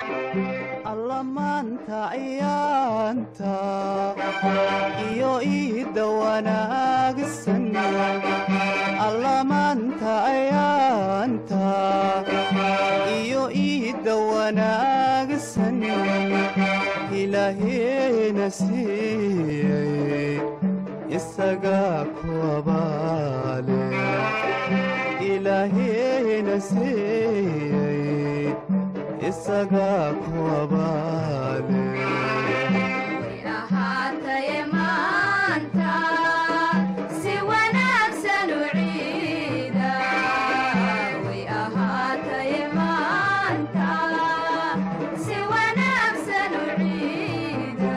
allamaanta ciyaanta iyo iida wanaagsan allamaanta ciyaanta iyo iida wanaagsan ilaaheena siiyey isagaa ku abaale ilaaheena siiyey isagaa ku abaale ahaataye maanta si wanaagsan u ciida way ahaataye maanta si wanaagsan u ciida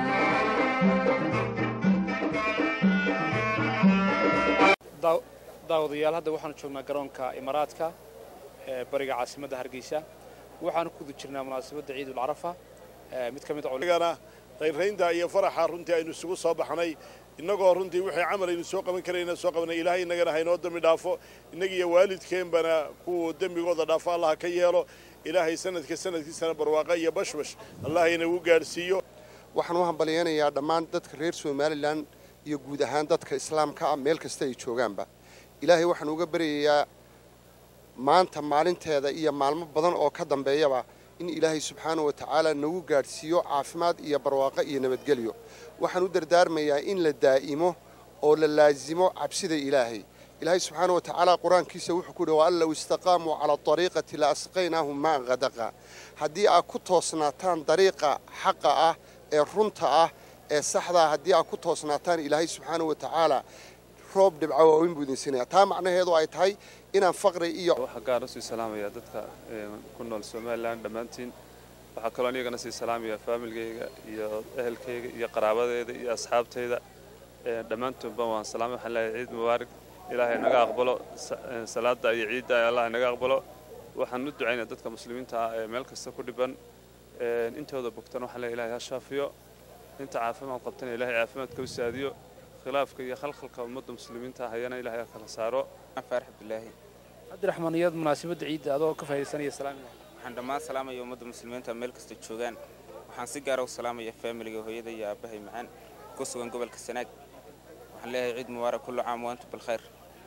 daawadayaal hadda waxaanu joognaa garoonka imaaraadka ee bariga caasimadda Hargeysa waxaan ku jirnaa munaasabadda Ciidul Carafa mid kamid ah qayrreynta iyo faraxa runtii aynu isugu soo baxnay innagoo runtii wixii camal aynu soo qaban karayna soo qabanay ilaahay inagana haynoo dambi dhaafo inagiyo waalidkeenbana kuwa dembigooda dhaafo allah ka yeelo ilaahay sanadkiisana barwaaqa iyo bashbash allah inagu gaarsiiyo waxaan u hambaliyaynayaa dhammaan dadka reer Somaliland iyo guud ahaan dadka islaamka ah meel kasta ay joogaanba ilaahay waxaan uga baryayaa maanta maalinteeda iyo maalmo badan oo ka dambeeyaba in ilaahay subxaanahu wa tacaala nagu gaadhsiiyo caafimaad iyo barwaaqo iyo nabadgelyo waxaan u dardaarmayaa in la daa'imo oo la laazimo cabsida ilaahay ilaahay subxaanahu wa tacaala qur-aankiisa wuxuu ku yidhi wa an low istaqaamuu cala ariiqati la asqaynaahum maan qadaqa haddii aad ku toosnaataan dariiqa xaqa ah ee runta ah ee saxdaa haddii aad ku toosnaataan ilaahay subxaanahu wa tacaala roob dhibco waaweyn buu idin siinaya taa macnaheedu ay tahay inaan faqri iyo waxa gaar ah sii salaamaya dadka ku nool Soomaaliland dhamaantiin waxa kale oo anigana sii salaamaya familkayga iyo ehelkayga iyo qaraabadeeda iyo asxaabtayda dhamaantoodba waan salaamay waxaan leeyahay ciid mubaarak ilaahay naga aqbalo salaada iyo ciidda allah naga aqbalo waxaan u ducaynayaa dadka muslimiinta ah ee meel kasta ku dhiban intooda bogtan waxaan leeyahay ilaahay ha shaafiyo inta caafimaad qabtana ilaahay caafimaadka u saadiyo khilaafka iyo khalkhalka ummadda muslimiinta hayana ilaahay kala saaro farx billahi Abdiraxmaan iyad munaasabadda ciidda adoo ka faa'iideysanaya salaamiga waxaan dhammaan salaamayaa ummadda muslimiinta meel kasta joogaan waxaan si gaar ah u salaamayaa family-ga hooyada iyo aabahay macaan ku sugan gobolka Sanaag waxaan leeyahay ciid mubaarak kullu caam wa antum bil khayr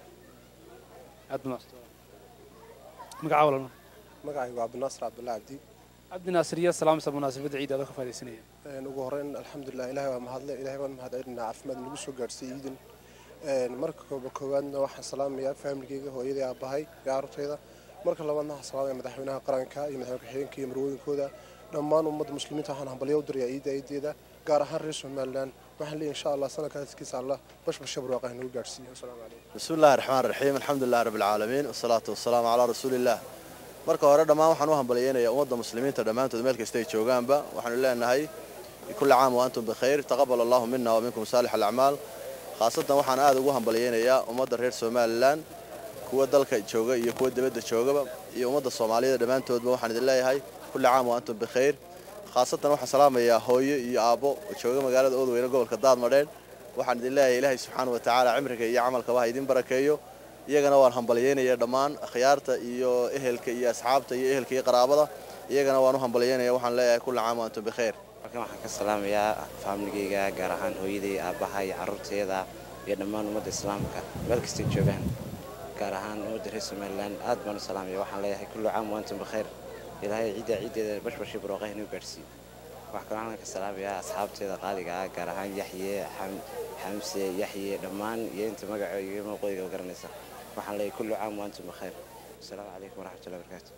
adna magacawlana magacaygu Abdinaasir Abdullahi Abdinaasir iyo salaamsa munaasabadda ciidda adoo ka faa'iideysanaya ugu horeyn alxamdulillah ilaahay waa mahadle ilaahay baan mahadcelinaa caafimaad nagu soo gaarsiiyay ciidan marka koobaadna waxaan salaamayaa family-gayga hooyada aabahay iyo carruurtayda marka labaadna waxaan salaamayaa madaxweynaha qaranka iyo madaxweyne ku-xigeenka iyo marwooyinkooda dhammaan ummadda muslimiinta waxaan hambalyo u dirayaa ciideeda gaar ahaan reer Somaliland waxaan leeyahay insha Allah sanadkaas Allah bashbash barwaaqo nagu gaarsiiyo assalaamu calaykum bismillaahir rahmaanir rahiim alxamdulillahi rabbil caalamiin wassalaatu wassalaamu calaa rasuulillah marka hore dhammaan waxaan u hambalyeeynaa ummadda muslimiinta dhamaantood meel kasta ay joogaanba waxaan leenahay كل عام وأنتم بخير تقبل الله منا ومنكم صالح الأعمال خاصة وحنا هذا وهم بلينا ومدة رير سومالان كوا دلك جوجا يكوا دبد جوجا ومدة الصومالية دمان تود وحنا دلها هاي كل عام وأنتم بخير خاصة وحنا سلام يا هوي يا أبو جوجا مقالة أول وين قبل كدار مرين وحنا دلها إلهي سبحانه وتعالى عمرك يعمل كواهيدين بركيو يجنا وهم بلينا يا دمان خيارته يا أهلك يا أصحابته يا أهلك يا قرابته يجنا وهم بلينا وحنا لا كل عام وأنتم بخير markaan waxaan ka salaamayaa family-gayga gaar ahaan hooyaday aabahay carruurtayda iyo dhammaan ummadda islaamka meel kasta joogaan gaar ahaan ummadda reer Somaliland aad baan u salaamayaa waxaan leeyahay kullu caam wa antum bikhair ilaahay ciideeda bashbashi barwaaqo inuu gaarsiiyo wax kale aan ka salaamayaa asxaabtayda qaaliga ah gaar ahaan Yaxye Xamse Yaxye dhammaan iyo inta magacooda iyo muuqaalkooda garanaysa waxaan leeyahay kullu caam wa antum bikhair assalaamu calaykum waraxmatullaahi wabarakaatuh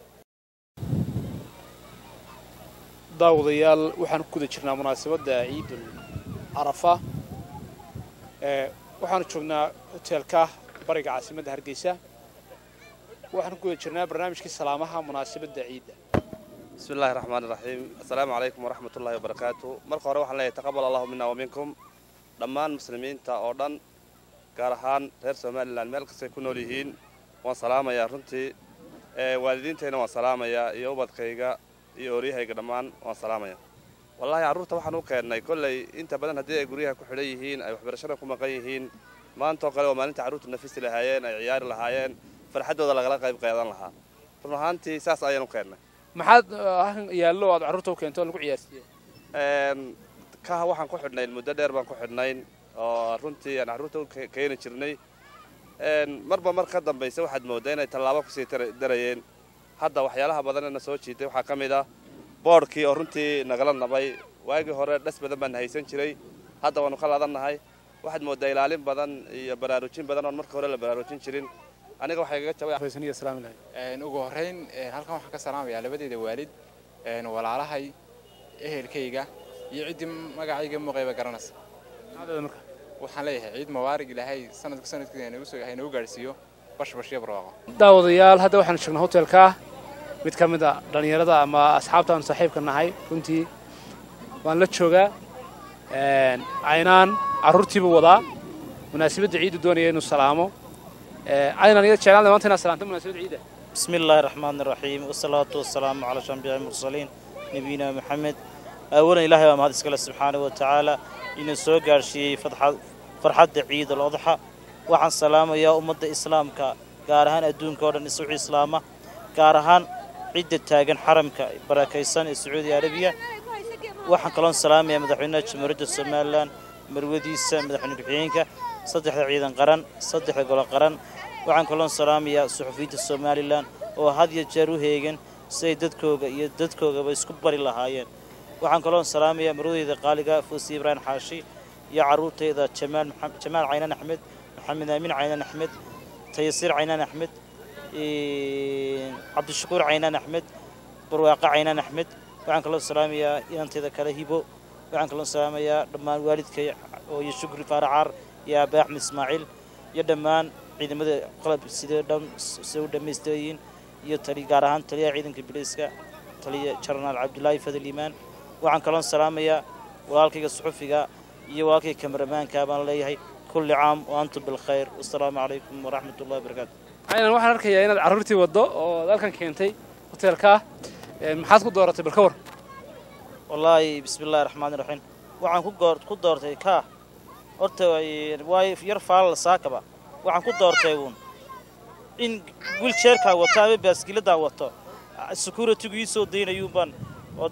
daawadayaal waxaan ku guda jirnaa munaasabadda Ciidul Carafa waxaan joognaa hoteelka bariga caasimadda Hargeysa waxaan ku guda jirnaa barnaamijkii salaamaha munaasabadda ciidda bismillaahir rahmaanir rahiim assalaamu calaykum waraxmatullaahi wabarakaatuh marka hore waxaan leeyahay taqabbal Allahu minna wa minkum dhammaan muslimiinta oo dhan gaar ahaan reer Somaliland meel kasta ku nool yihiin waan salaamayaa runtii waalidiinteena waan salaamayaa iyo ubadkayga iyo oriyahayga dhammaan waan salaamaya wallahi carruurta waxaan u keenay kolley inta badan haddii ay guryaha ku xidhan yihiin ay waxbarashada ku maqan yihiin maanta oo kale waa maalinta carruurta nafisi lahaayeen ay ciyaari lahaayeen farxaddooda lagala qayb qaadan lahaa run ahaantii saas ayaan u keennay maxaad yaallo aad carruurta u keento lagu ciyaarsiiyey kaha waxaan ku xidhnayn muddo dheer baan ku xidhnayn oo runtii aan carruurta u keeni jirnay marba mar ka dambaysa waxaad mooddaa inay tallaabo kusii darayeen hadda waxyaalaha badanna soo jiitay waxaa ka mid ah boodhkii oo runtii nagala nabay waagii hore dhas badan baan haysan jiray hadda waanu ka laadannahay waxaad mooddaa ilaalin badan iyo baraarujin badan oon marka hore la baraarujin jirin aniga waxay kaga jabay ugu horreyn halkan waxaan ka salaamayaa labadeeda waalid walaalahay ehelkayga iyo ciddii magacayga muuqayba garanaysa waxaan leeyahay ciid mubaarig ilaahay sanadkiisa haynagu gaadhsiiyo bashbash iyo barwaaqo daawadayaal hadda waxaan joognaa hotelka mid ka mid ah dhalinyarada ama asxaabta aan saaxiibka nahay runtii waan la joogaa aynaan carruurtiiba wadaa munaasabadda ciiddu doonaya inuu salaamo aynaan iyada jeclaan maanta inaad salaanto munaasabadda ciidda بسم الله الرحمن الرحيم والصلاة والسلام على الأنبياء المرسلين نبينا محمد أولا إلهي ومهد اسكال سبحانه وتعالى إن سوى قارشي فرحة عيد الأضحى وعن سلامة يا أمة إسلام كارهان أدون كورا نسوع إسلامه كارهان عدة تاجن حرم بركيسان السعودية العربية وحن كلام سلامة يا مدحونا جمهورية الصوماليلان مروديسا مدحونا كحيينك صدح عيدا قرن صدح قول قرن وعن كلام سلامة يا صحفية الصوماليلان وهذه جارو هيجن سيدتكوغا بيسكبر الله هاين وعن كلام سلامة يا مرودية قالقة فوسي إبراهيم حاشي يا عروتي إذا جمال عينان أحمد محمد أمين عينان أحمد تيسير عينان أحمد عبد الشكور عينان أحمد برواقع عينان أحمد وعن كلام سلامة يا أنت إذا كلهيبو وعن كلام سلامة يا دمان والدك ويشكر فارعار يا أبا أحمد إسماعيل يا دمان عيد مدى قلب سود مستويين يا تري قارهان تري عيدن كبريسكا تري شرنا عبد الله فضل الإيمان وعن كلام سلامة يا والك الصحفي يا والك كاميرمان كابان ليه كل عام وأنتم بالخير والسلام عليكم ورحمة الله وبركاته. أنا waxaan arkayaa inaad carruurtii wado oo dalkan keentay hotelka maxaad ku dooratay balkawar والله بسم الله الرحمن الرحيم waxaan ku doortay ka horta way yarfaa la saakaba waxaan ku doortay in wheelchair-ka wato ama baaskilada wato security-gu soo deynayo ban oo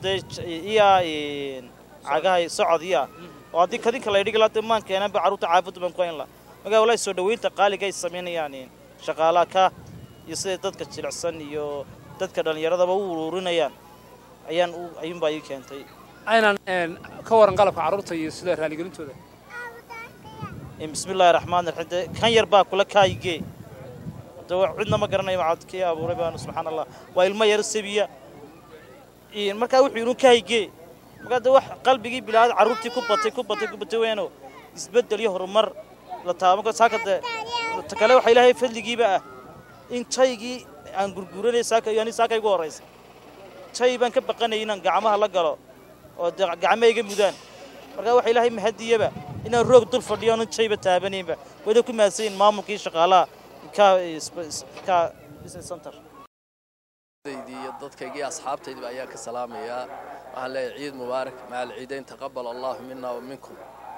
cagahay socodiya oo hadii kadinka la dhigi lahayd maan keenan ba carruurta caafimad baan ku hayn la maga walaa soo dhaweynta qaaliga ay sameynayaan shaqaalaha ka iyo sida dadka jilicsan iyo dadka dhalinyarada u ururinayaan ayaan baa keentay aynaan ka waran qalabka carruurta iyo sida raaligelintooda bismillaahir rahmaanir rahiim kan yar baa kula kaayge cidna ma garanayo macadkii abuuray baan subxaanallah waa ilmo yar sabiya marka wuxuu inuu kaayge marka wax qalbigii bilaad carruurtii ku batay weeno isbedel iyo horumar la taabo saakada kale waxa ilaahay fadligiiba ah in taygii aan gurguranay saakay ugu horeysa tay baan ka baqanay inaan gacmaha la galo oo gacmayga mudaan marka waxa ilaahay mahadiyaba inaan roog dul fadhiyo aan tayba taabanayba wada ku maaseen maamulkii shaqaalaha ka business center dadkaygii asxaabtayda ayaa ka salaamaya waxaan leeyahay ciid mubaarak maal ciidayn taqabbal allah minna wa minkum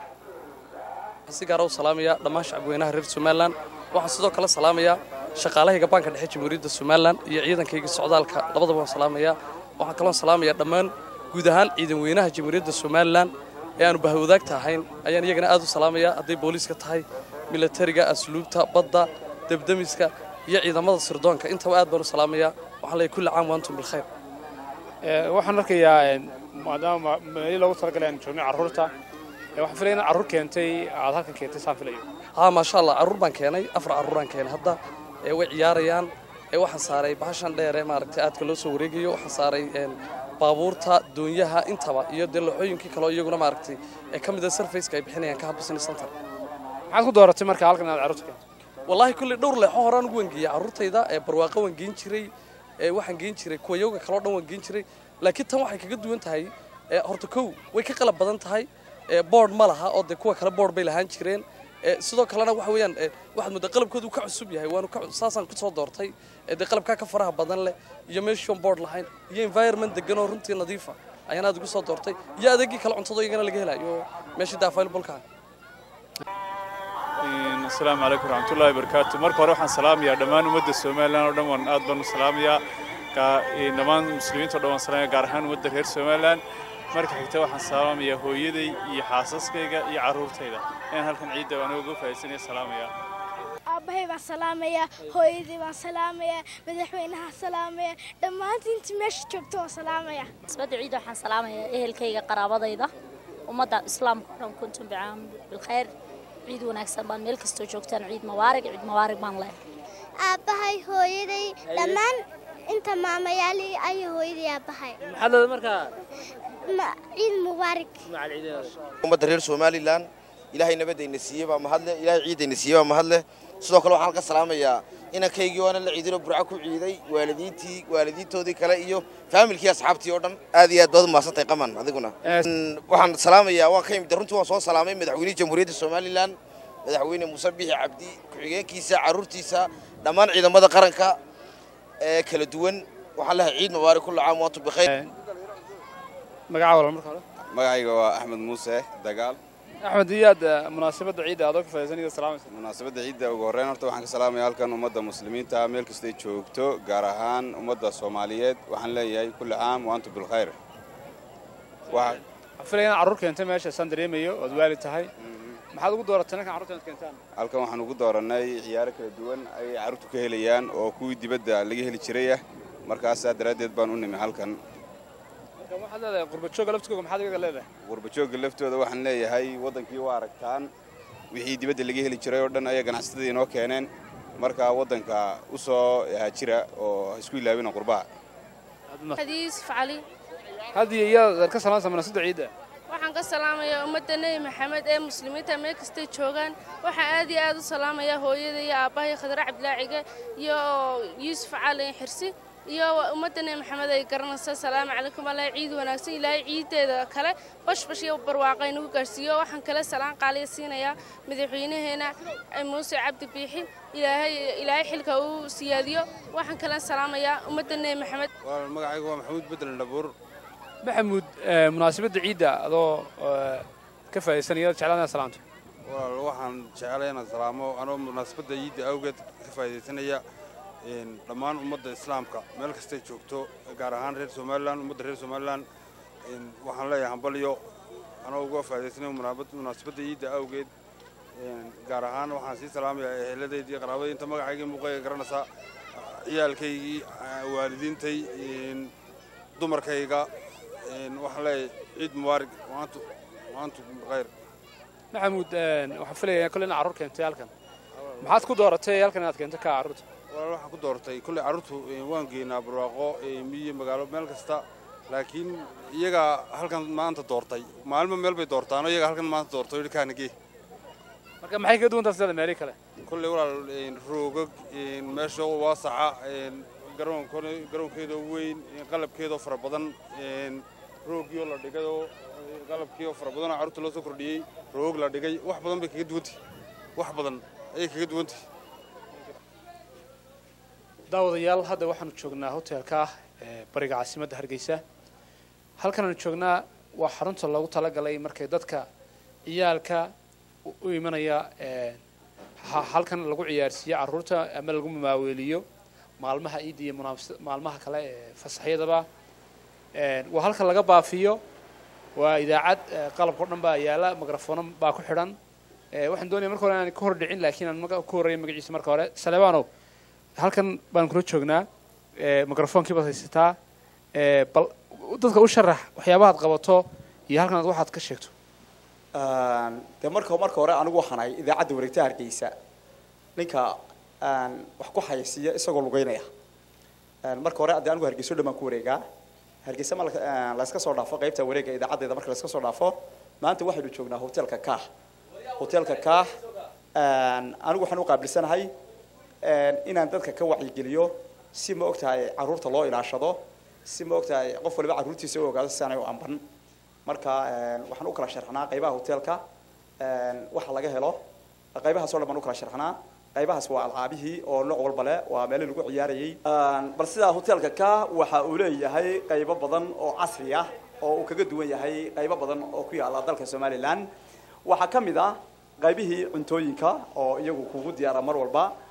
si gaar ah u salaamaya dhammaan shacabweynaha reer Soomaaliland waxaan sidoo kale salaamaya shaqaalahayga banka dhexe Jamhuuriyadda Soomaaliland iyo ciidankayga socdaalka labadaba waan salaamaya waxaan kaloo salaamaya dhammaan guud ahaan ciidan weynaha Jamhuuriyadda Soomaaliland ee aanu bahwadaagta ahayn ayaan iyagana aad u salaamaya haday booliiska tahay militariga asluubta badda dabdamiska iyo ciidamada sirdoonka intaba aad baan u salaamaya waxaan leeyahay kulli caam wa antum bil khayr waxaan arkayaa maadaama meel loogu talagalay in joogno carruurta waxaan filaynaa carruur keentay aad halkan keentay saan filayo ma sha Allah carruur baan keenay 4 carruuraan keenay hadda way ciyaarayaan waxaan saaray bahashan dheer ee maaragtay aadka loo soo wareegayo waxaan saaray baabuurta doonyaha intaba iyo dalooyinkii kale iyaguna maaragtay kamid ah surface-ka ay bixinayaan ka business center maxaad ku dooratay marka halkan aad carruurta keentay wallahi kulli dhowr leexo horaan ugu wangeeyay carruurtayda barwaaqo wangeyn jiray waxaan geen jiray kuwa yoga kala dhan wangeyn jiray laakiin tan waxay kaga duwan tahay horta kow way ka qalab badan tahay board ma laha oo kuwa kale board bay lahaan jireen sidoo kalena waxa weeyaan waxaad muddo qalabkoodu ka cusub yahay waanu ka saasan ku soo doortay qalabka ka faraha badan leh iyo meesha board lahayn iyo environment degan oo runtii nadiif ah ayaan aad ugu soo doortay iyo adeegii kala cuntadooyigana laga helayo meesha available ka السلام عليكم ورحمة الله وبركاته. مركب روح سلام يا دمان ومد السومالان ودمان آدم سلام يا dhammaan muslimiinta oo dhan waan salaamaya gaar ahaan wadda reer Somaliland marka xigta waxaan salaamayaa hooyaday iyo xaasaskayga iyo carruurtayda in halkan ciidda waan uga faa'iideysanaya salaamaya aabbahay baan salaamaya hooyaday baan salaamaya madaxweynaha salaamaya dhammaan inta meesha joogto waan salaamaya isbada ciid waxaan salaamaya ehelkayga qaraabadayda ummadda islaamka dhan kuntum bi'aam bil khayr ciid wanaagsan baan meel kasta joogtaan ciid mubaarak baan leeyahay aabbahay hooyaday dhammaan inta maamayaali ay hooyaday aabbahay maxaad markaa ciid mubaarak ummadda reer Somaliland ilaahay nabadayna siiyay baa mahadle ilaahay ciidayna siiyay baa mahadle sidoo kale waxaan ka salaamayaa inankaygi waana la ciidino burco ku ciiday waalidiintoodii kale iyo familkii asxaabtii oo dhan aad iyo aad baad u maasantay qaman adiguna waxaan salaamayaa waan ka imid runtii waan soo salaamay madaxweynaha jamhuuriyadda Somaliland madaxweyne Muuse Biixi Cabdi ku-xigeenkiisa carruurtiisa dhammaan ciidamada qaranka ee kala duwan waxaan leeyahay ciid mubaarak kullu caam wa antum bikhayr magacaaga marka hore magacayga waa Axmed Muuse Dagaal أحمد إياد مناسبة عيد هذاك فايزين إذا سلام مناسبة عيد وجورين أرتو وحنا كسلام يالكن ومدة مسلمين تعمل كستي شوكتو جارهان ومدة الصوماليات وحنا لي كل عام وأنتم بالخير. واحد. فلان عروك أنت ماشي سندري ميو ودوالي تهاي. ما حد يقول تناك عروك أنت كنتان. هالكن وحنا نقول دورنا عيارك الدول أي عروك كهليان أو كوي دي بدأ اللي هي الشرية مركز دراديت بانوني من هالكن. هذا قربتشوق لفتكم حد يقول له قربتشوق لفتو هذا وحنا لي هاي وضن كي واركتان وحي دي بدل اللي هي الشراء وردن أي جناح استدي نو كانن مركا وضن كا وصو هالشراء أو سكوي لابين قرباء حديث فعلي هذه هي الكسرة من السد عيدة waxaan ka salaamayaa ummadda Nabi Maxamed ee muslimiinta meel kasta joogan waxa aad u salaamayaa hooyaday iyo aabahay Khadra Cabdilaaciga iyo Yuusuf Cali Xirsi iyo ummadda Nabi Maxamed ay garanaysaa salaamu calaykum Allah ciid wanaagsan ilaahay ciideeda kale bash iyo barwaaqo inuu gaarsiiyo waxaan kale salaan qaaliya siinayaa madaxweynaheena Muuse Cabdi Biixi ilaahay xilka uu siyaadiyo waxaan kale salaamayaa ummadda Nabi Maxamed magacaygu waa Maxamuud Bedel Nabuur محمود مناسبة عيدة هذا كيف سنة شعلنا سلامته. والله شعلنا سلامه أنا مناسبة عيدة أوجد كيف سنة إن لما أمد الإسلام كا ملك استيجوكتو جارهان رير سومالان أمد رير سومالان إن وحنا لا يهمبليو أنا أوقف هذه سنة مناسبة عيدة أوجد إن جارهان وحنا سلام يا هلدي دي قرابة أنت ما عايز مقاي قرنسا يالكي والدين تي إن دمر كيجا وحلا عيد مبارك وأنتم بخير. محمود وحفلة كلنا عروض كنت يالكن. ما حد كدورته يالكن كنت كعروض. والله حد كدورته كل عروض وان جينا براقة مية مقالة ملك استا لكن يجا هالكن ما أنت دورتي معلومة مل بدورته أنا يجا هالكن ما أنت دورته يلي كان يجي. مركب ما حيك دون تفصيل أمريكا له. كل ولا روج ماشوا واسعة قرون كده وين قلب كده فربضن روج يلا دقيقة قلب كده فربضن عرض له سكر دي روج لا دقيقة واحد بدن بكيد ونتي واحد بدن أي كيد ونتي داود يال هذا واحد نشوفنا هوتيل كاه بريق عاصمة هرقيسة هل كنا نشوفنا وحرنت الله وطلق عليه مركزاتك يالك ويمنايا هل كان لقوا عيارسية عروتها أما لقوا ماويليو maalmaha ciid iyo maalmaha kale fasaxyadaba waa halka laga baafiyo waa idaacad qalabka dhan baa yaala mikrofoono baa ku xidhan waxaan doonayaa marka hore aan ka hor dhicin laakiin aan ku horeeyo magaciisa marka hore Saleebano halkan baan kula joognaa mikrofoonkii baad haysataa bal dadka u sharax waxyaabaha aad qabato iyo halkan waxaad ka sheegto marka hore anigu waxaan ahay idaacadda wareegta Hargeysa ninka wax ku xayisiya isagoo lugeynaya marka hore anigu Hargeysa dhamaan ku wareegaa Hargeysa ma la iska soo dhaafo qaybta wareega idaacadeeda marka la iska soo dhaafo maanta waxaynu joognaa hotelka Kaah anigu waxaan u qaabilsanahay inaan dadka ka wacyi geliyo si ma ogtahay caruurta loo ilaashado si ma ogtahay qof waliba caruurtiisa oo ogaado si aanay u amban marka waxaan u kala sharxnaa qaybaha hotelka waxa laga helo qaybaha soo dhamaan u kala sharxnaa qaybahaas waa alcaabihii oo nooc walba leh waa meel lagu ciyaarayay bal sida hotelka ka waxa uu leeyahay qaybo badan oo casri ah oo uu kaga duwan yahay qaybo badan oo ku yaala dalka Somaliland waxa kamid ah qaybihii cuntooyinka oo iyagu kugu diyaara mar walba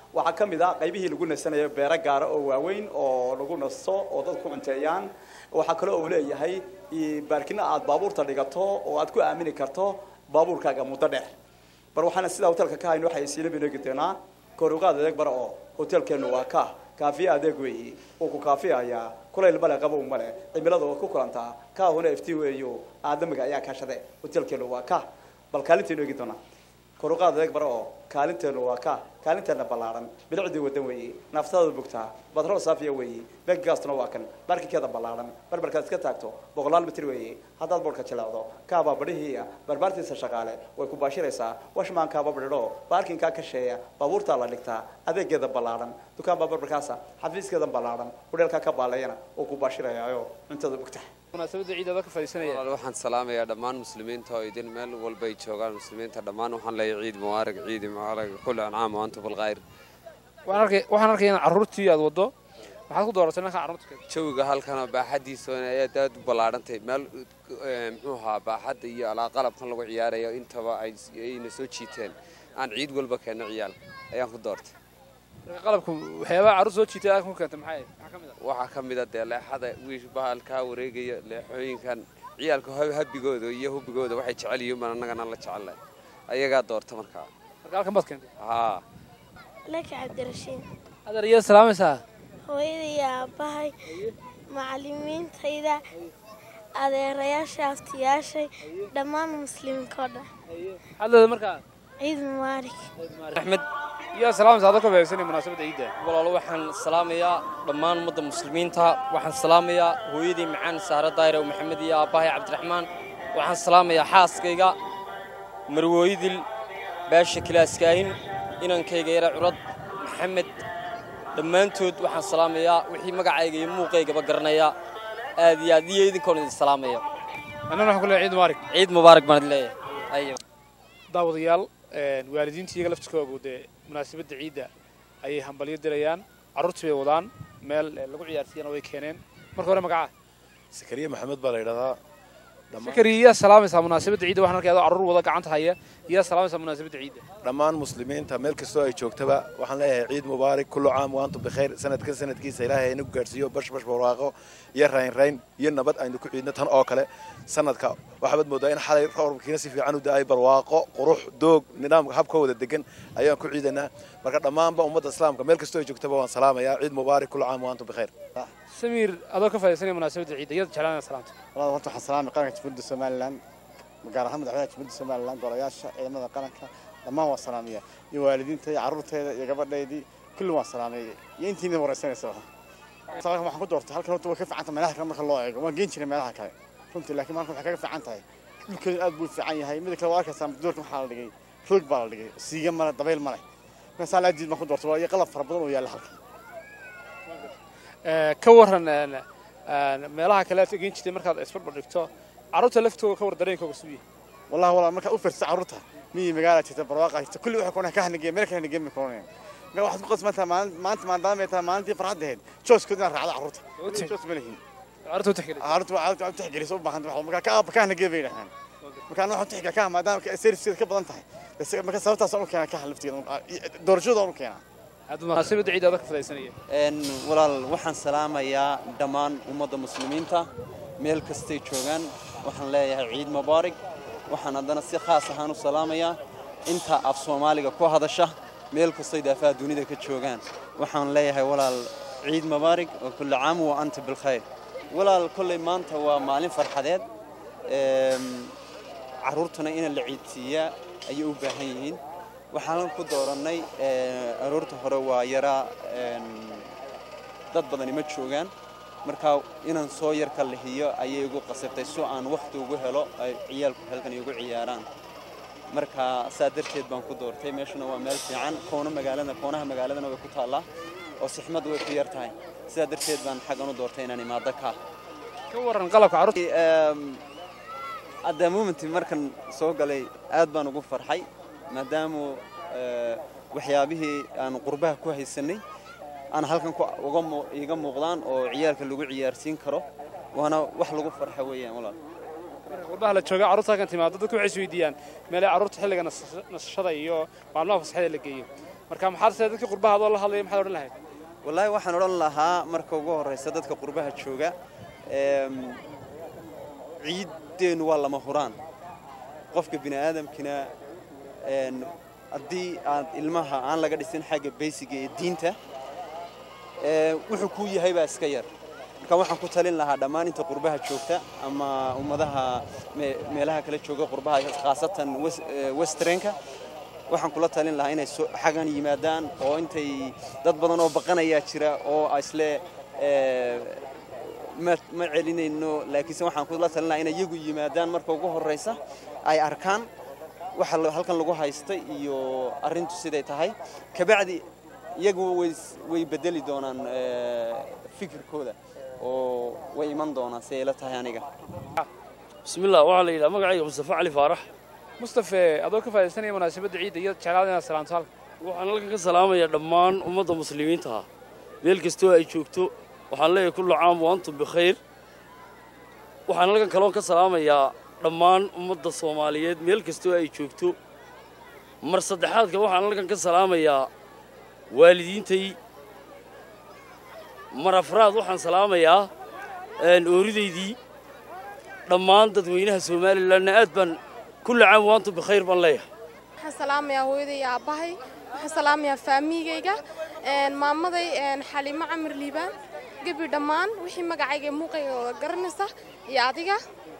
waxaa ka mid ah qaybihii lagu nasanayo beero gaara oo waaweyn oo lagu nasto oo dadku cunteeyaan waxaa kale oo leeyahay baarkina aad baabuurta dhigato oo aad ku aamini karto baabuurkaaga muddo dheer bar waxaana sida hotelka ka hayno waxay siina binogi doonaa koruqaad adeeg bar oo hotelkeenu waa ka kaafiya adeeg weeye oo ku kaafiyaya kulayl bale qabow male cimilada oo ku kulantaa ka hona ifti weeyo aadamiga ayaa ka shaqeey hotelkeenu waa ka bal kaalinteenu igi doonaa koruqaad adeeg bar oo kaalinteenu waa ka kaalinteena ballaaran bilicdii wadan weeye naftada bugtaa badro saafiya weeye beeggaasna waa kan barkikeeda ballaaran barbarkaad iska taagto 100 mitir weeye haddaad boorka jilaacdo kaaba badhihiya barbaartiisa shaqaale way ku baashiraysaa washmaan kaaba badhiro baarkinka ka sheeya baabuurta la dhigtaa adeegeeda ballaaran dukaan barbarkaasa xafiiskeeda ballaaran hudheelka ka baalayana oo ku baashirayaayo cuntada bugtaa munaasabada ciidada ka fadhiisanaya waxaan salaamayaa dhammaan muslimiinta oo idin meel walba ay joogaan muslimiinta dhammaan waxaan leeyahay ciid mubaarak kullu caam wa antum bil khayr waxaan arkay in carruurtii aad wado maxaad ku dooratay ninka carruurta jawiga halkan baaxadiisa ayaa aad u ballaarantay meel muxuu ahaa baaxadda iyo qalabkan lagu ciyaarayo intaba ayna soo jiiteen aan ciid walba keeno ciyaal ayaan ku doortay qalabku waxyaabaha carruur soo jiitay aad ku keentay waxaa ka mid ah dee leexada wiish bahalkaa wareegaya leexooyinkan ciyaalka habigooda iyo hubigooda waxay jecel yihiin baan annagana la jecelahay ayagaa doorta markaa halkan baad keentay haa laka cabdirashiid adar iyo salaamaysaa hooyadii aabbahay macallimiintayda adeerayaasha aftiyaashay dhammaan muslimiinka oo dhan hadlada markaa ciid mubaarak axmed يا سلام صادق بيسني مناسبة عيدة. والله وحن سلام يا ضمان مد المسلمين تا وحن سلام يا هويدي معان سارة دايرة ومحمد يا أباهي عبد الرحمن وحن سلام يا حاس كيجا مرويدي باش كلاس كاين إن كيجا عرض محمد لما أنتود وحن سلام يا وحي مقعد يمو كيجا بقرنا يا هذه يدي كون السلام يا. أنا راح أقول عيد مبارك. عيد مبارك مرد لي. أيوه. داود يال waalidiintii iga laftikoogu dee munaasabadda ciidda ayay hambalyo dirayaan carruurtii bay wadaan meel lagu ciyaarsiiyana way keeneen marka hore magaca sakariya maxamed baa la yidhahdaa sakariya salaamaysaa munaasabadda ciidda waxaan arkay adoo carruur wada gacanta haya yaa salaamaysaa munaasabadda ciidda dhammaan muslimiinta meel kastoo ay joogtaba waxaan leeyahay ciid mubaarak kullu caam wa antum bikhayr sanadkan sanadkiisa ilaahay inagu gaarsiiyo bash barwaaqo iyo rayn iyo nabad aynu ku ciidno tan oo kale sanadka waxaad moodaa in xalay roobkiina si fiican u daay barwaaqo qurux doog nidaamka habka wada degan ayaan ku ciidanaa marka dhammaanba ummadda islaamka meel kastoo ay joogtaba waan salaamayaa ciid mubaarak kullu caam wa antum bikhayr سمير أدوك فايسني مناسبة عيد يد جلنا سلامت. والله وأنتم حسلامي قرنك تفرد سوماليلاند مقارنة هم دحوية تفرد سوماليلاند قرياش إلى ماذا قرنك لما هو السلامية يوالدين تي عروت يا قبل ليدي كلهم السلامية ينتي نور السنة سوا. صراحة ما حكون دورت هل كانوا توقف عن ملاك لما خلوا ما جينش ملاك هاي فهمت لكن ما كنت حكي في عنتها كل أبوي في عيني هاي مثل كواكب سام دوركم حال دقي فوق بالدقي سيجا مرة طبيعي مرة بس على جد ما كنت دورت يقلب فربنا ويا الحلقة. كورن meelaha kale aad geyn jirtay markaad isbarbar dhigto carruurta laftooda ka war dareenkooda suuyi والله marka u fiirsa carruurta mii magaala jirta barwaaqo kulli waxa kuna ka hanigay meel kale hanigay kooneen ma waxa ku qasmata maanta maadaama maalintii farxadeed jooskooda raacada carruurta joos malihin carruurta tixgeli soo baahan marka ka hanigay bay dhahan marka waxa tixgeli ka maadaama service ka badan tahay marka sababtaas oo keena ka haliftiina doorashada oo keena munaasabadda ciidda ka fadhiisanaya walaal waxaan salaamayaa dhammaan ummadda muslimiinta meel kastay joogaan waxaan leeyahay ciid mubaarak waxaan haddana si khaas ahaan u salaamayaa inta af Soomaaliga ku hadasha meel kastay daafaha dunida ka joogaan waxaan leeyahay walaal ciid mubaarak oo kullu caam wa anta bil khayr walaal kullay maanta waa maalin farxadeed carruurtuna in la ciidsiiyaa ay u baahan yihiin waxaan ku dooranay aroorta hore waa yaraa dad badan ma joogaan marka inaan soo yar ka leehiyo ayay ugu qasabtay soo aan waqti ugu helo ay ciyaalku halkan igu ciyaaraan marka saadarteed baan ku doortay meeshuna waa meel fiican koonaha magaaladana way ku taallaa oo sixmad way ku yar tahay saadarteed baan xagan u doortay inaan imaado ka waran qalabka carruurta hadda momentii markan soo galay aad baan ugu farxay maadaama waxyaabihii aan qurbaha ku haysanay aan halkan iga muuqdaan oo ciyaalka lagu ciyaarsiin karo waana wax lagu farxo weeyaan walaal qurbaha la jooga carruurta kan timaado dadku waxay isweydiiyaan meelay carruurta xilliga nasashada iyo maalmaha fasaxda la geeyo marka maxaad se dadka qurbaha la hadlaya maxaad odhan lahayd wallaahi waxaan odhan lahaa marka ugu horreysa dadka qurbaha jooga ciiddeennu waa lama huraan qofka bini aadamkina haddii aad ilmaha aan laga dhisin xagga baysiga ee diinta wuxuu kuu yahay baa iska yar marka waxaan ku talin lahaa dhammaan inta qurbaha joogta ama ummadaha meelaha kala jooga qurbaha khaasatan westernka waxaan kula talin lahaa inay xagan yimaadaan oo intay dad badan oo baqanayaa jira oo isle ma celinayno laakiinse waxaan kula talin lahaa inay iyagu yimaadaan marka ugu horreysa ay arkaan waxa halkan lagu haysta iyo arrintu siday tahay kabacdi iyagu way bedeli doonaan fikirkooda oo way iman doonaan si ay la tahay aniga bismillah waxaa la yidhaha magacayga mustafa cali faarax mustafe adoo ka faa'iidaysanaya munaasabadda ciidda iyo jeclaada inaad salaanto halka waxaan halkan ka salaamayaa dhammaan ummadda muslimiinta ah meel kastoo ay joogto waxaan leeyahay kullu caam wa antum bikhayr waxaan halkan kaloon ka salaamayaa dhammaan ummadda soomaaliyeed meel kastoo ay joogto mar saddexaadka waxaan halkan ka salaamayaa waalidiintay mar afraad waxaan salaamayaa ooridaydii dhammaan dadweynaha somalilanna aad baan kullu caam wa antum bikhayr baan leeyahay waxaan salaamayaa hooyaday iyo aabbahay waxaan salaamayaa faamigayga maamaday xaliimo camir liibaan gebi dhammaan wixii magacayga muuqayga wada garanaysa iyo adiga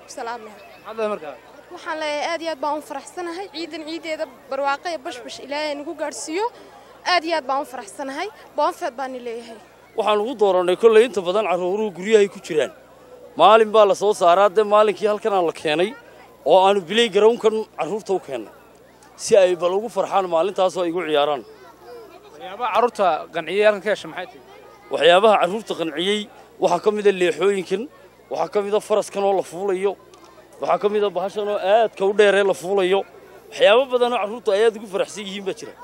waxaan leeyahay aad iyo aad baan u faraxsanahay ciidan ciideeda barwaaqo iyo bashbash ilaahay nagu gaadhsiiyo aad iyo aad baan u faraxsanahay boonfeed baan leeyahay waxaan ugu doorannay kolley inta badan carruuruhu guryahay ku jiraan maalin baa la soo saaraa dee maalinkii halkanaan la keenay oo aanu bilay garownkan carruurta u keennay si ay bal ugu farxaan maalintaasoo ay igu ciyaaraan waxyaabaha carruurta qanciyey halkan ka hesha maxay tahay waxyaabaha carruurta qanciyey waxaa ka mida leexooyinkan waxaa ka mida faraskan oo la fuulayo waxaa ka mida bahashan oo aadka u dheeree la fuulayo waxyaabo badanoo carruurtu ay aad ugu faraxsan yihiin baa jira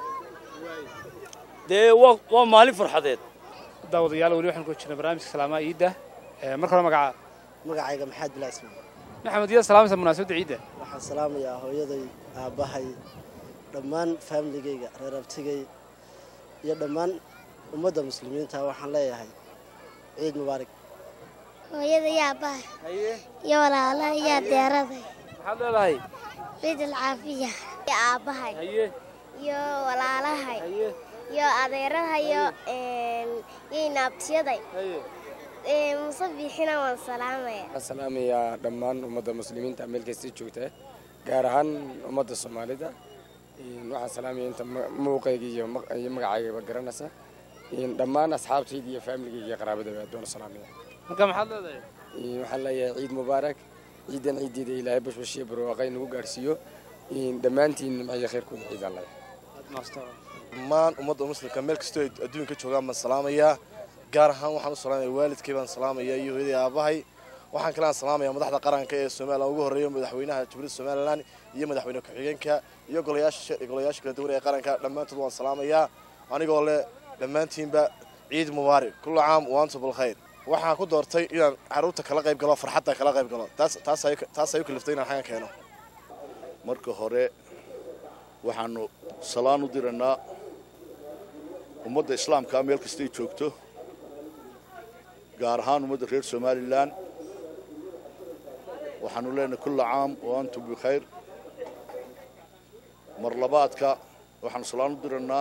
dee waa maalin farxadeed daawadayaal weli waxaan ku jirnay barnaamijka salaamaha ciidda marka hore magacayga maxamed bilaa ismaan maxamed yaa salaamaysa munaasabadda ciidda waxaan salaamayaa hooyaday aabbahay dhammaan faamiligayga reer abtigay iyo dhammaan ummadda muslimiinta waxaan leeyahay ciid mubaarak hooyada iyo aabbahay iyo walaalaha iyo adeeraday maxaad leedahay ciid alcaafiya iyo aabbahay iyo walaalahay iyo adeeraha iyo inaabtiyaday musabiixina waan salaamaya waxaan salaamayaa dhammaan ummadda muslimiinta meel kasta joogta gaar ahaan ummadda soomaalida waxaan salaamaya inta muuqayga iyo magacaygaba garanaysa dhammaan asxaabtayda iyo faamiligayga iyo qaraabadaba doona salaamaya marka maxaad leedahay waxaan leeyahay ciid mubaarak ciidan ciideeda ilaahay bashbash iyo barwaaqo nagu gaarsiiyo dhammaantiin nimciyo khayrkooda ciidaan leeyahay dhammaan ummadda muslimka meel kastoo ay adduunka joogaan baan salaamayaa gaar ahaan waxaan u salaamaya waalidkay baan salaamayaa iyo hooyaday aabbahay waxaan kalaan salaamayaa madaxda qaranka ee Soomaaliya ugu horeeyo madaxweynaha Jamhuuriyadda Soomaaliland iyo madaxweyne ku-xigeenka iyo golayaasha kala duwan ee qaranka dhammaantood waan salaamayaa anigoo leh dhammaantiinba ciid mubaarak kullu caam wa antum bil khayr waxaan ku doortay inaan carruurta kala qayb galo farxadda kala qayb galo taas ay ku kaliftay inaan xagan keeno marka hore waxaanu salaan u diranaa ummadda islaamka meel kastay joogto gaar ahaan ummadda reer Somaliland waxaanu leenahay kullu caam wa antum bikhayr mar labaadka waxaanu salaan u diranaa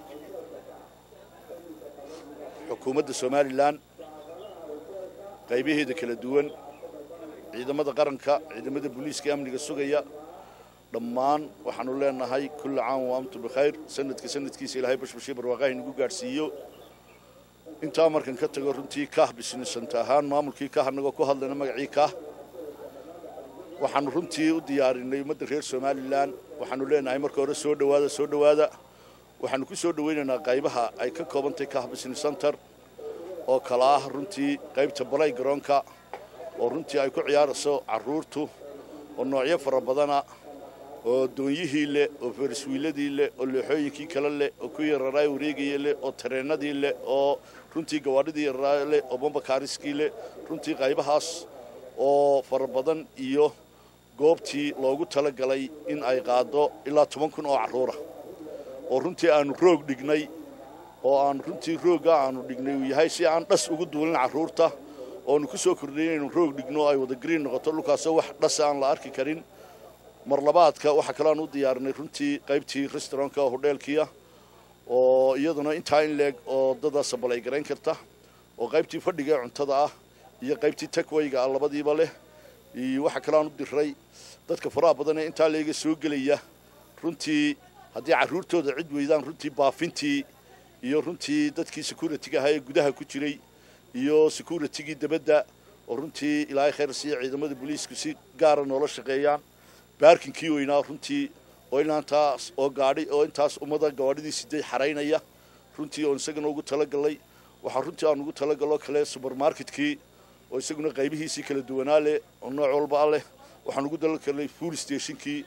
xukuumadda Somaliland qaybaheeda kala duwan ciidamada qaranka ciidamada booliiska amniga sugaya dhammaan waxaanu leenahay kullu caam wa antum bikhayr sanadkiisa ilaahay bashbash barwaaqaha nagu gaarsiiyo inta markan ka tago runtii kaah business ahaan maamulkii kaah anagoo ku hadlayna magacii kaah waxaanu runtii u diyaarinay ummadda reer Somaliland waxaanu leenahay marka hore soo dhawaada waxaanu ku soo dhaweynaynaa qaybaha ay ka koobantahay kaah business center oo kala ah runtii qaybta playgroundka oo runtii ay ku ciyaarayso carruurtu oo noocyo fara badana oo doonyihii leh oo fariswiiladii leh oo leexooyinkii kale leh oo ku yararay wareegayay leh oo tareenadii leh oo runtii gawaadhidii yararay leh oo bombakaariskii leh runtii qaybahaas oo fara badan iyo goobtii loogu talagalay in ay qaado ilaa 10,000 oo carruur ah oo runtii aanu roog dhignay oo aan runtii rooga aanu dhignay uu yahay si aan dhas ugu duulin carruurta oonu ku soo kordhinay inaynu roog dhigno ay wada green noqoto dhulkaasoo wax dhas aan la arki karin mar labaadka waxaa kaloo aan u diyaarinay runtii qaybtii restaurantka oo hodheelkiia oo iyaduna intaa in leeg oo dada sabalay garayn karta oo qaybtii fadhiga ee cuntada ah iyo qaybtii takwayga ah labadiiba leh iyo waxa kale aan u diray dadka faraha badan ee intaa leega soo gelaya runtii haddii carruurtooda cid weydaan runtii baafintii iyo runtii dadkii security-ga ahaa ee gudaha ku jiray iyo security-gii dabadda oo runtii ilaahay khayr siiya ciidamada booliisku si gaara noola shaqeeyaan baarkinkii weynaa runtii oo inaantaas oo gaadhi oo intaas ummada gawaadhidii siday xaraynaya runtii oon isagana ugu talagalay waxaa runtii aan ugu talagaloo kale supermarketkii oo isaguna qaybihiisii kala duwanaa leh oo nooc walba ah leh waxaan ugu talagalnay fuel stationkii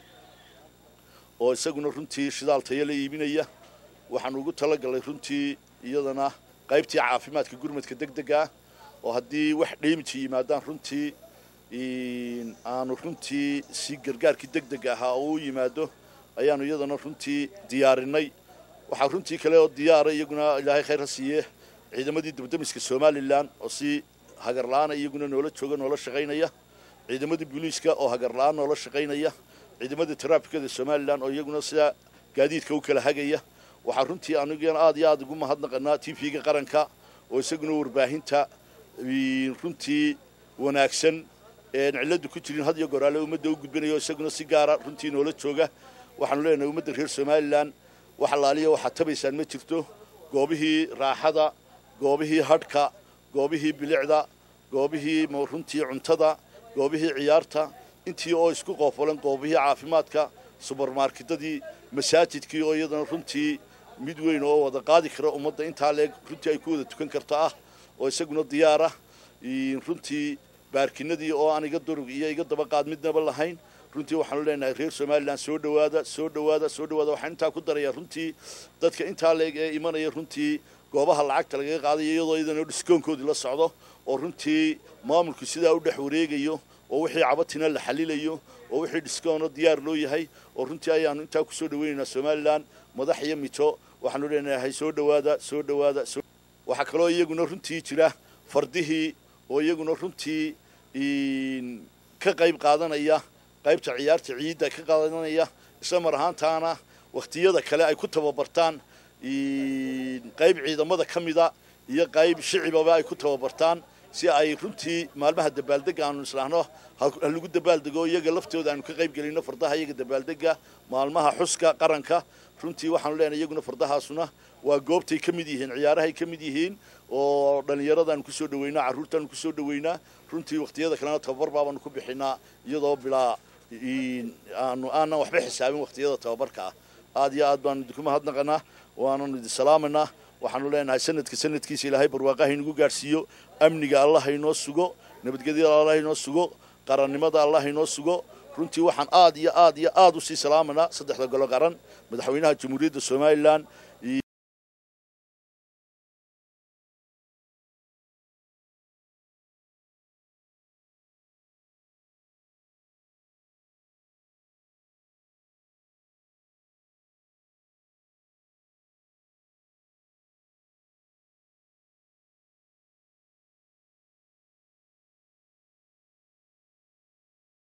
oo isaguna runtii shidaal tayo la iibinaya waxaan ugu talagalnay runtii iyadana qaybtii caafimaadka gurmadka degdega ah oo haddii wax dheemiji yimaadaan runtii aanu runtii si gargaarkii degdega ahaa oo u yimaado ayaanu iyadana runtii diyaarinay waxaa runtii kale oo diyaara iyaguna ilaahay khayr ha siiye ciidamadii dabdamiska somalilan oo si hagar la-aana iyaguna noola jooga noola shaqaynaya ciidamadii booliiska oo hagar la-aan noola shaqaynaya ciidamada taraafikada somalilan oo iyaguna sida gaadiidka u kala hagaya waxaa runtii anigana aad iyo aad ugu mahadnaqanaa tv-ga qaranka oo isaguna warbaahinta runtii wanaagsan ciladu ku jirin had iyo goraale ummadda u gudbinayo isaguna si gaara runtii noola jooga waxaanu leenahay ummadda reer somalilan wax alaaliya waxaad tabaysaan ma jirto goobihii raaxada goobihii hadhka goobihii bilicda goobihii runtii cuntada goobihii ciyaarta intii oo isku qoofolan goobihii caafimaadka subermarketadii masaajidkii oo iyadana runtii mid weyn oo wada qaadi kara ummadda intaa leeg runtii ay ku wada tukan karto ah oo isaguna diyaar ah runtii baarkinadii oo aan iga durug iyo iga dabaqaad midnaba lahayn runtii waxaanu leenahay reer somalilan soo dhawaada soo dhawaada soo dhawaada waxaan intaa ku darayaa runtii dadka intaa leeg ee imanaya runtii goobaha lacagta lagaga qaadayo iyadoo iyadana dhiskoonkoodii la socdo oo runtii maamulku sidaa u dhex wareegayo oo wixii cabatina la xalilayo oo wixii dhiskoono diyaar loo yahay oo runtii ayaanu intaa ku soo dhawaynaynaa somalilan madax iyo mito waxaanu leenahay soo dhawaada soo dhawaada waxaa kaloo iyaguna runtii jira fardihii oo iyaguna runtii ka qayb qaadanaya qaybta ciyaarta ciidda ka qaadanaya isla mar ahaantaana waqtiyada kale ay ku tababartaan qayb ciidamada ka mida iyo qayb shicibaba ay ku tababartaan si ay runtii maalmaha dabaaldega aanu islaahno ha lagu dabaaldego iyaga laftooda aanu ka qayb gelino fardaha iyaga dabaaldega maalmaha xuska qaranka runtii waxaanu leenahay iyaguna fardahaasuna waa goobtay ka mid yihiin ciyaarahay ka mid yihiin oo dhallinyaradaanu kusoo dhaweynaa carruurtaanu kusoo dhaweynaa runtii waqtiyada kalena tababar baabaanu ku bixinaa iyadoo bilaa aanan waxba xisaabin waqtiyada tababarka ah aad iyo aad baanu idinku mahadnaqanaa waananu idin salaamaynaa waxaanu leenahay sanadkiisa ilaahay barwaaqaha inagu gaadhsiiyo amniga allah inoo sugo nabadgelyada allah inoo sugo qarannimada allah inoo sugo runtii waxaan aad iyo aad iyo aad usii salaamanaa saddexda golo qaran madaxweynaha jamhuuriyadda somalilan